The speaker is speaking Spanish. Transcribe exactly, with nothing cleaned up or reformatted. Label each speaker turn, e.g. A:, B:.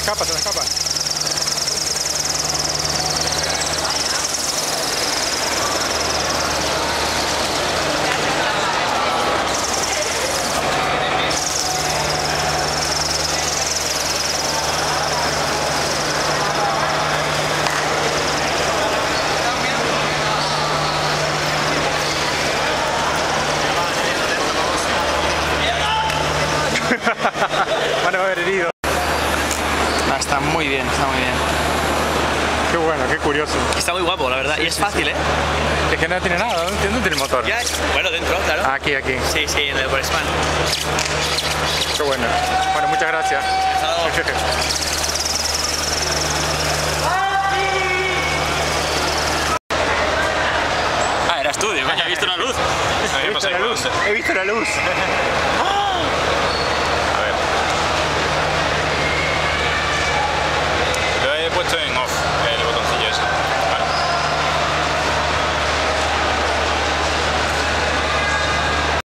A: escapa, se me escapa. Van a haber herido.
B: Ah, está muy bien, está muy bien.
A: Qué bueno, qué curioso.
B: Está muy guapo, la verdad.
A: Sí,
B: y es
A: sí,
B: fácil,
A: sí.
B: ¿eh?
A: Es que no tiene nada, ¿dónde tiene el motor?
B: Ya es... Bueno, dentro, claro.
A: Aquí, aquí.
B: Sí, sí, en el Boresman.
A: Qué bueno. Bueno, muchas gracias.
B: Ah, eras tú, digo, coño, he visto una luz.
A: He visto la luz. He visto la luz.